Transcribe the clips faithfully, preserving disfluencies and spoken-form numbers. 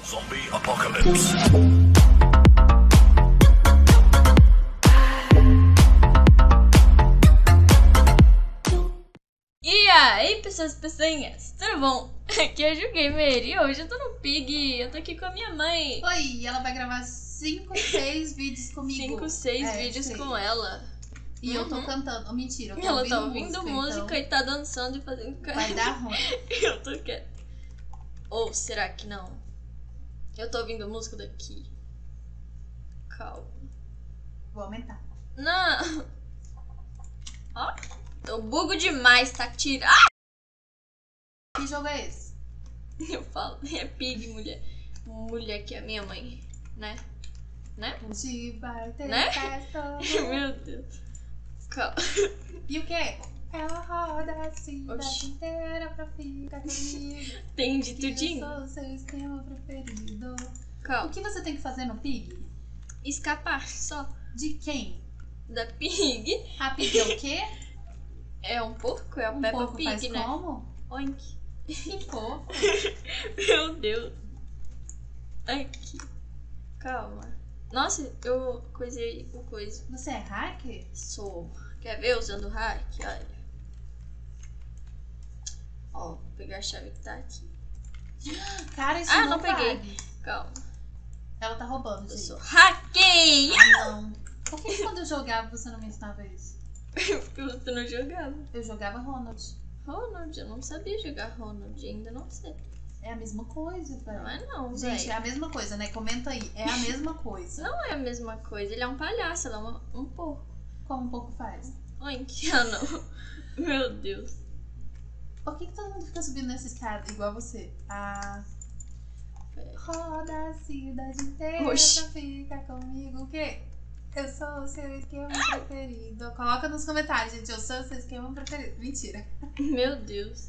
Zombie Apocalypse. E aí, pessoas peçanhas, tudo bom? Aqui é a Ju Gamer e hoje eu tô no Pig, eu tô aqui com a minha mãe. Oi, ela vai gravar cinco, seis vídeos comigo. cinco, seis é, vídeos seis. com ela. E Uhum. eu tô cantando, oh, mentira, eu tô Ela ouvindo tá ouvindo música, música e tá dançando e fazendo então cara. vai dar ruim. Eu tô quieta. Ou será que não? Eu tô ouvindo música daqui. Calma. Vou aumentar. Não! Ó, eu bugo demais, tá tirando. Ah! Que jogo é esse? Eu falo, é Pig, mulher. Mulher que é minha mãe, né? Né? Hoje vai ter Né? festa. Meu Deus. Calma. E o quê? Ela roda a cidade Oxi. inteira pra ficar comigo. Entendi Que eu tudinho. sou o seu esquema preferido. O Calma. que você tem que fazer no Pig? Escapar só De quem? da Pig. A Pig é o quê? É um porco? É a Um Peppa pouco Pig, faz né? como? Oink. Que fofo. Meu Deus. Aqui. Calma. Nossa, eu coisei o coisa. Você é hacker? Sou. Quer ver usando hack? Olha. Ó, vou pegar a chave que tá aqui. Cara, isso Ah, não, não peguei. vale. Calma. Ela tá roubando, Eu gente. sou hackei! Ah, não. Por que, que quando eu jogava você não me ensinava isso? Porque você não jogava. Eu jogava Ronald. Ronald, eu não sabia jogar Ronald, ainda não sei. É a mesma coisa, velho. Não é não, Gente, velho. é a mesma coisa, né? Comenta aí. É a mesma coisa. Não é a mesma coisa, ele é um palhaço, ela é uma- um porco. Como um pouco faz. Oink, ah não. Meu Deus. Por que, que todo mundo fica subindo nessa escada igual você? Ah. Roda a cidade inteira Oxi. pra ficar comigo. O quê? Eu sou o seu esquema preferido. Coloca nos comentários, gente. Eu sou o seu esquema preferido. Mentira. Meu Deus.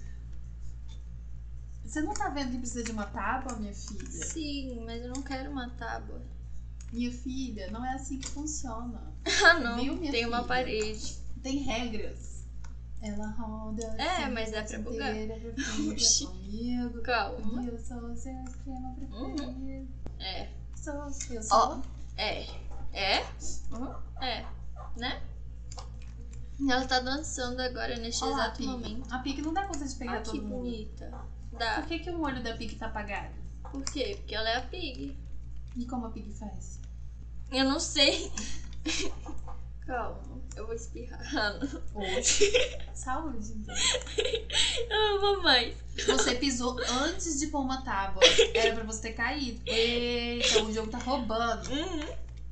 Você não tá vendo que precisa de uma tábua, minha filha? Sim, mas eu não quero uma tábua. Minha filha, não é assim que funciona. Ah não, Viu, minha tem uma filha? parede. Tem regras. Ela roda. É, assim, mas dá pra bugar. inteira pra ficar Oxi. comigo. Calma. E eu sou o seu esquema preferido. É, Sou o seu. Ó. Sou. é, é, Uhum. é, né? Ela tá dançando agora neste Olha lá, a exato Pig. momento. A Pig não dá conta de pegar Olha que todo mundo. bonita. Dá. Por que, que o olho da Pig tá apagado? Por quê? Porque ela é a Pig. E como a Pig faz? Eu não sei. Calma, eu vou espirrar. Ah, não. Oxe. Saúde, então. Eu não vou mais. Você pisou antes de pôr uma tábua. Era pra você ter caído. Eita, o jogo tá roubando. Uhum.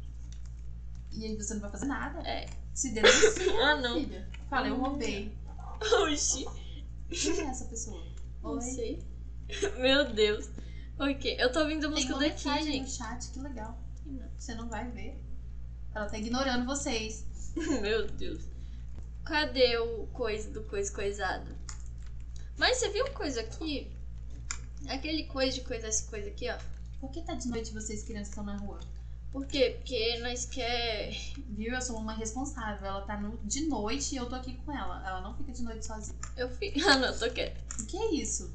E aí você não vai fazer nada. É. Se denuncia, Ah, não. filha. Fala, eu roubei. Oxi. Quem é essa pessoa? Não Oi. sei. Meu Deus. Ok, eu tô ouvindo Tem música uma daqui, mensagem no gente. chat, que legal. Não. Você não vai ver. Ela tá ignorando vocês. Meu Deus. Cadê o coisa do coisa coisado? Mas você viu coisa aqui? Aquele coisa de coisa, essa coisa aqui, ó. Por que tá de noite vocês crianças estão na rua? Por quê? Porque nós quer... Viu? Eu sou uma responsável. Ela tá no- de noite e eu tô aqui com ela. Ela não fica de noite sozinha. Eu fico... Ah, não, tô quieta. O que é isso?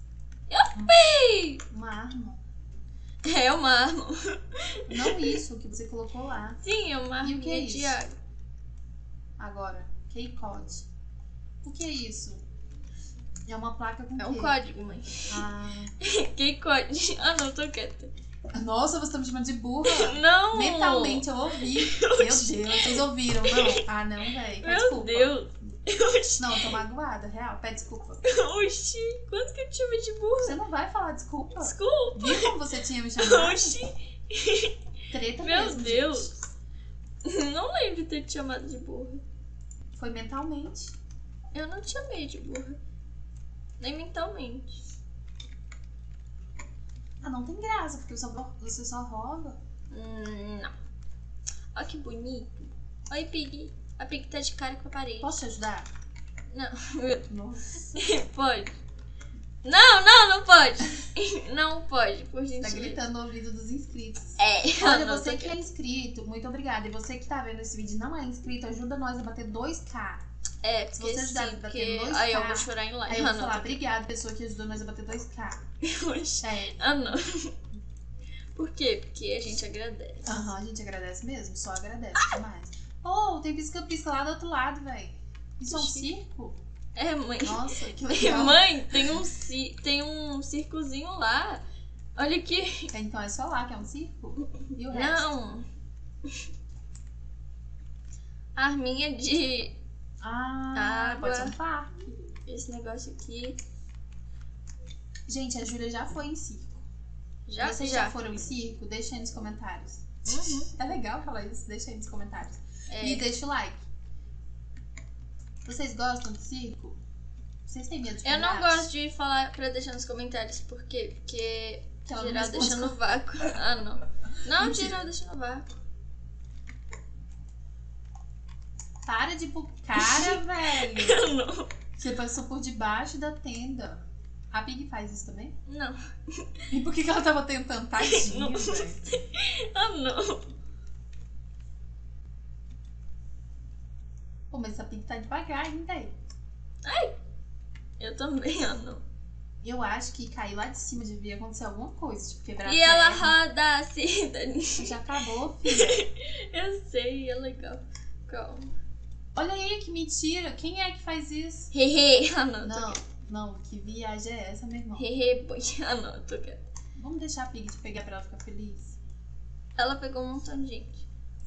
Ei! Uma arma? É uma arma. Não isso que você colocou lá. Sim, é uma E o que é arminha de isso? água. Agora, K-Code. O que é isso? É uma placa com É um quê? código, mãe. Ah. Que código? Ah, não, tô quieta. Nossa, você tá me chamando de burra? Não! Mentalmente eu ouvi. Meu Deus, vocês ouviram, não? Ah, não, velho. Pede Meu desculpa. Deus. Oxi. Não, eu tô magoada, real. Pede desculpa. Oxi. Quanto que eu te chamei de burro? Você não vai falar desculpa. Desculpa. Viu como você tinha me chamado? Oxi. Treta Meu mesmo, Deus. gente. Não lembro de ter te chamado de burra. Foi mentalmente. Eu não te chamei de burra. Nem mentalmente. Ah, não tem graça, porque só- você só rouba. Hum, não. Olha que bonito. Oi, Pig. A Pig tá de cara com a parede. Posso te ajudar? Não. Nossa. Pode. Não, não, não pode. Não pode, por Tá gentileza. gritando no ouvido dos inscritos. É. Olha, não, você tô que é inscrito, muito obrigada. E você que tá vendo esse vídeo e não é inscrito, ajuda nós a bater dois K. É, Se porque você ajudar sim, a bater porque... dois Aí eu K, vou chorar em live. Aí eu Ah, vou não, falar, tô- obrigada, pessoa que ajudou nós a bater dois K. Oxi. É. Ah, não. Por quê? Porque a gente agradece. Aham, a gente agradece mesmo, só agradece demais. Oh, tem pisca-pisca lá do outro lado, velho. Isso é um circo? É, mãe. Nossa, que legal. Mãe, tem um, ci... tem um circozinho lá. Olha aqui. Então é só lá que é um circo? E o resto? Não. Arminha de Ah, água. pode ser um parque. Esse negócio aqui. Gente, a Júlia já foi em circo. Já, Vocês já. já foram em circo? Deixa aí nos comentários. Uhum. É legal falar isso, deixa aí nos comentários. É. E deixa o like. Vocês gostam de circo? Vocês têm medo de Eu não palhaço? gosto de falar pra deixar nos comentários. Por quê? Porque Que ela não geral responde deixa com- no vácuo. Ah, não. Não, Mentira. geral deixa no vácuo. Para de ir pro cara, velho. Eu não. Você passou por debaixo da tenda. A Pig faz isso também? Não. E por que, que ela tava tentando? Tadinha, Não. velho. Ah, não. Pô, mas essa Pig tá devagar ainda aí. Eu também, ah, não. Eu acho que cair lá de cima devia acontecer alguma coisa, tipo quebrar E a ela perna. roda assim, Dani. Já acabou, filha. Eu sei, é legal. Calma. Olha aí, que mentira. Quem é que faz isso? Hehe. Ah, não, Não, tô não, que viagem é essa, meu irmão? Hehe, boy. Ah, não, tô quieto. Vamos deixar a Pig te pegar pra ela ficar feliz? Ela pegou um montão de gente.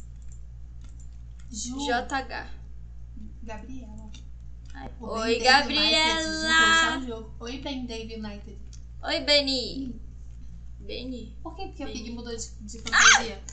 Ju, J H. Gabriela. Ai. O Oi, Ben Dave United Gabriela. juntou só um jogo. Oi, Ben Dave United. Oi, Beni. Beni. Por que, que a Pig Ben. mudou de, de fantasia?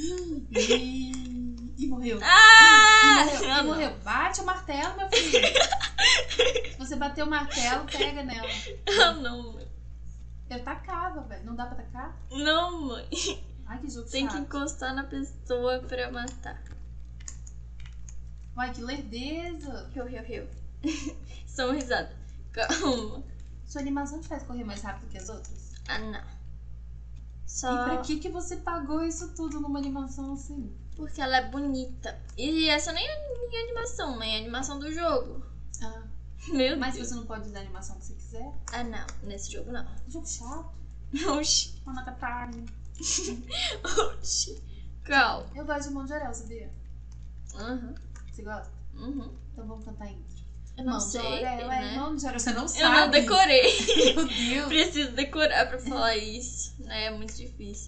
E, e morreu. Ah! E morreu, Ah, e não. morreu. Bate o martelo, meu filho. Se você bater o martelo, pega nela. Ah, não, mãe. Eu tacava, velho. Não dá pra tacar? Não, mãe. Ai, que jogo Tem que chato. encostar na pessoa pra matar. Ai, que lerdeza. Riu, riu, riu. São risada. Calma. Sua animação te faz correr mais rápido que as outras? Ah, não. E Só pra que, que você pagou isso tudo numa animação assim? porque ela é bonita. E essa nem é minha animação, mãe. É a animação do jogo. Ah, Meu mas Deus. você não pode usar a animação que você quiser? Ah, não. Nesse jogo, não. Jogo chato. Oxi. Uma nota carne. Oxi. Calma. Eu gosto de Mão de Orel, sabia? Uhum. Você gosta? Uhum. Então vamos cantar intro. Eu não Mão sei, de Orel, né? é Mão de Orel. Você não sabe. Eu não decorei. Meu Deus. Preciso decorar pra falar isso. Né? É muito difícil.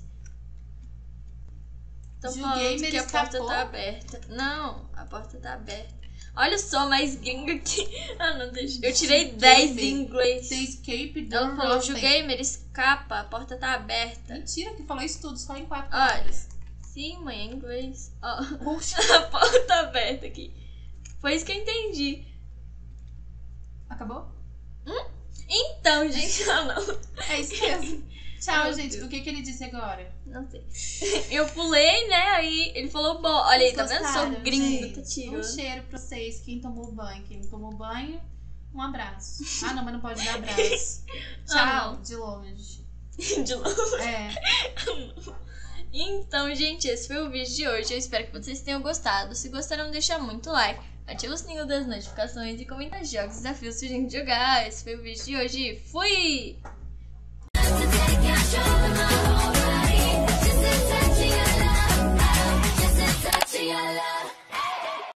Tô Gil falando Gamer que a porta escapou? tá aberta. Não, a porta tá aberta. Olha só, mais gringa que... Ah, não, deixa. Eu tirei Gil dez Gamer. em inglês. The Escape Ela Door falou, Open. Gil Gamer, escapa, a porta tá aberta. Mentira, que falou isso tudo, só em quatro Olha. palavras. Sim, mãe, é inglês. Ó, Poxa. a porta aberta aqui. Foi isso que eu entendi. Acabou? Então, gente, ah, não. É isso mesmo. Tchau, Meu gente. Deus. O que, que ele disse agora? Não sei. Eu pulei, né? Aí ele falou, bom, olha aí, tá vendo? Gostaram, Sou gringo, gente? tá Um tirando. cheiro pra vocês, quem tomou banho. Quem não tomou banho, um abraço. Ah, não, mas não pode dar abraço. Tchau, Ah, não. de longe. De novo. É. Então, gente, esse foi o vídeo de hoje. Eu espero que vocês tenham gostado. Se gostaram, deixa muito like, ativa o sininho das notificações e comenta jogos e desafios pra gente jogar. Esse foi o vídeo de hoje. Fui! Just a touch of your love.